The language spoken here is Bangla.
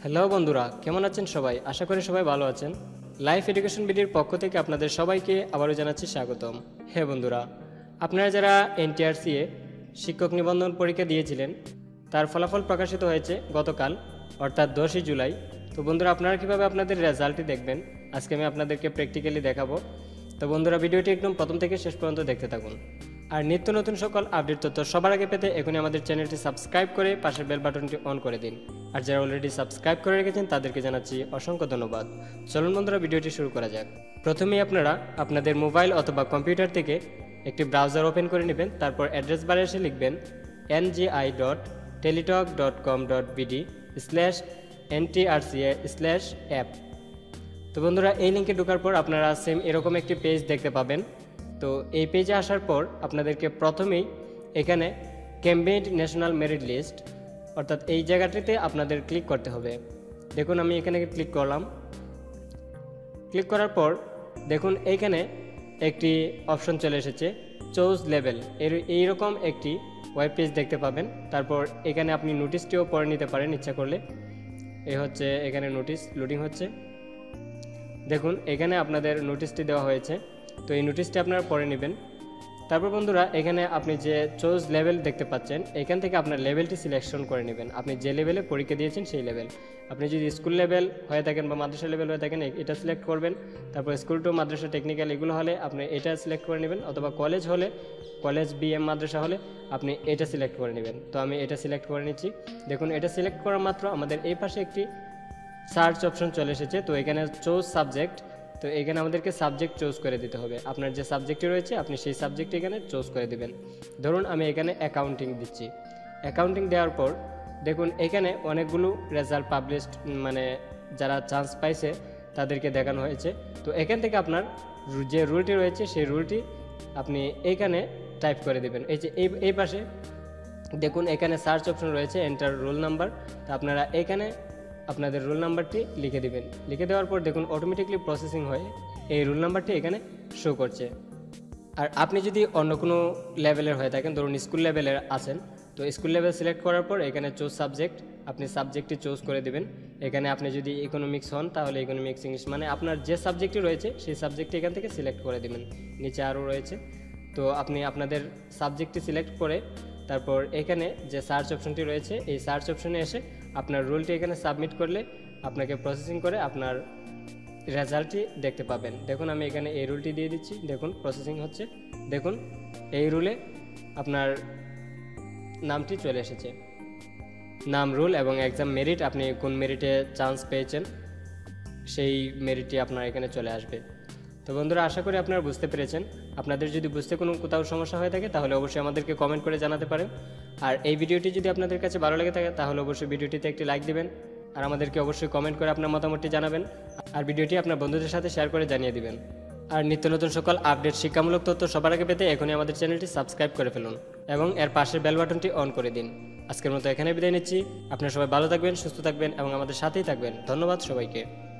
হ্যালো বন্ধুরা, কেমন আছেন সবাই? আশা করি সবাই ভালো আছেন। লাইফ এডুকেশন বিডির পক্ষ থেকে আপনাদের সবাইকে আবারও জানাচ্ছি স্বাগতম। হ্যাঁ বন্ধুরা, আপনারা যারা NTRCA শিক্ষক নিবন্ধন পরীক্ষা দিয়েছিলেন তার ফলাফল প্রকাশিত হয়েছে গতকাল, অর্থাৎ 10ই জুলাই। তো বন্ধুরা, আপনারা কীভাবে আপনাদের রেজাল্টটি দেখবেন আজকে আমি আপনাদেরকে প্র্যাকটিক্যালি দেখাবো। তো বন্ধুরা, ভিডিওটি একদম প্রথম থেকে শেষ পর্যন্ত দেখতে থাকুন। আর নিত্য নতুন সকল আপডেট তথ্য সবার আগে পেতে এখনই আমাদের চ্যানেলটি সাবস্ক্রাইব করে পাশের বেল বাটনটি অন করে দিন। আর যারা অলরেডি সাবস্ক্রাইব করে রেখেছেন তাদেরকে জানাচ্ছি অসংখ্য ধন্যবাদ। চলুন বন্ধুরা, ভিডিওটি শুরু করা যাক। প্রথমেই আপনারা আপনাদের মোবাইল অথবা কম্পিউটার থেকে একটি ব্রাউজার ওপেন করে নেবেন। তারপর অ্যাড্রেস বারে এসে লিখবেন ngi.teletalk.com.bd/ntrca/app। তো বন্ধুরা, এই লিঙ্কে ঢোকার পর আপনারা সেম এরকম একটি পেজ দেখতে পাবেন। তো এই পেজে আসার পর আপনাদেরকে প্রথমেই এখানে ক্যাম্পেইন ন্যাশনাল মেরিট লিস্ট, অর্থাৎ এই জায়গাটিতে আপনাদের ক্লিক করতে হবে। দেখুন আমি এখানে ক্লিক করলাম। ক্লিক করার পর দেখুন এইখানে একটি অপশন চলে এসেছে, চুজ লেভেল। এইরকম একটি ওয়েব পেজ দেখতে পাবেন। তারপর এখানে আপনি নোটিশটিও পড়ে নিতে পারেন ইচ্ছা করলে। এই হচ্ছে এখানে নোটিশ লোডিং হচ্ছে। দেখুন এখানে আপনাদের নোটিশটি দেওয়া হয়েছে। তো এই নোটিশটি আপনারা পড়ে নেবেন। তারপর বন্ধুরা, এখানে আপনি যে চুজ লেভেল দেখতে পাচ্ছেন, এখান থেকে আপনার লেভেলটি সিলেকশন করে নেবেন। আপনি যে লেভেলে পরীক্ষা দিয়েছেন সেই লেভেল। আপনি যদি স্কুল লেভেল হয়ে থাকেন বা মাদ্রাসা লেভেল হয়ে থাকেন, এটা সিলেক্ট করবেন। তারপর স্কুল টু মাদ্রাসা টেকনিক্যাল এগুলো হলে আপনি এটা সিলেক্ট করে নেবেন, অথবা কলেজ হলে, কলেজ BM মাদ্রাসা হলে আপনি এটা সিলেক্ট করে নেবেন। তো আমি এটা সিলেক্ট করে নিচ্ছি। দেখুন এটা সিলেক্ট করা মাত্র আমাদের এই পাশে একটি সার্চ অপশন চলে এসেছে। তো এখানে চুজ সাবজেক্ট, তো এখানে আমাদেরকে সাবজেক্ট চুজ করে দিতে হবে। আপনার যে সাবজেক্টটি রয়েছে আপনি সেই সাবজেক্ট এখানে চুজ করে দিবেন। ধরুন আমি এখানে অ্যাকাউন্টিং দিচ্ছি। অ্যাকাউন্টিং দেওয়ার পর দেখুন এখানে অনেকগুলো রেজাল্ট পাবলিশড, মানে যারা চান্স পাইছে তাদেরকে দেখানো হয়েছে। তো এখান থেকে আপনার যে রুলটি রয়েছে সেই রুলটি আপনি এইখানে টাইপ করে দেবেন। এই যে এই পাশে দেখুন এখানে সার্চ অপশন রয়েছে, এন্টার রোল নাম্বার। তো আপনারা এখানে আপনাদের রোল নাম্বারটি লিখে দিবেন। লিখে দেওয়ার পর দেখুন অটোমেটিকলি প্রসেসিং হয়ে এই রোল নাম্বারটি এখানে শো করছে। আর আপনি যদি অন্য কোনো লেভেলের হয়ে থাকেন, ধরুন স্কুল লেভেলের আছেন, তো স্কুল লেভেল সিলেক্ট করার পর এখানে চুজ সাবজেক্ট, আপনি সাবজেক্টটি চুজ করে দেবেন। এখানে আপনি যদি ইকোনমিক্স হন তাহলে ইকোনমিক্স, ইংলিশ, মানে আপনার যে সাবজেক্টটি রয়েছে সেই সাবজেক্টটি এখান থেকে সিলেক্ট করে দেবেন। নিচে আরও রয়েছে, তো আপনি আপনাদের সাবজেক্টটি সিলেক্ট করে তারপর এখানে যে সার্চ অপশনটি রয়েছে এই সার্চ অপশনে এসে আপনার রুলটি এখানে সাবমিট করলে আপনাকে প্রসেসিং করে আপনার রেজাল্টটি দেখতে পাবেন। দেখুন আমি এখানে এই রুলটি দিয়ে দিচ্ছি। দেখুন প্রসেসিং হচ্ছে। দেখুন এই রুলে আপনার নামটি চলে এসেছে, নাম, রুল এবং এক্সাম মেরিট, আপনি কোন মেরিটে চান্স পেয়েছেন সেই মেরিটটি আপনার এখানে চলে আসবে। তো বন্ধুরা, আশা করি আপনারা বুঝতে পেরেছেন। আপনাদের যদি বুঝতে কোনো কোথাও সমস্যা হয়ে থাকে তাহলে অবশ্যই আমাদেরকে কমেন্ট করে জানাতে পারেন। আর এই ভিডিওটি যদি আপনাদের কাছে ভালো লেগে থাকে তাহলে অবশ্যই ভিডিওটিতে একটি লাইক দিবেন। আর আমাদেরকে অবশ্যই কমেন্ট করে আপনার মতামতটি জানাবেন। আর ভিডিওটি আপনার বন্ধুদের সাথে শেয়ার করে জানিয়ে দিবেন। আর নিত্য নতুন সকল আপডেট শিক্ষামূলক তথ্য সবার আগে পেতে এখনই আমাদের চ্যানেলটি সাবস্ক্রাইব করে ফেলুন এবং এর পাশের বেল বাটনটি অন করে দিন। আজকের মতো এখানে বিদায় নিচ্ছি। আপনারা সবাই ভালো থাকবেন, সুস্থ থাকবেন এবং আমাদের সাথেই থাকবেন। ধন্যবাদ সবাইকে।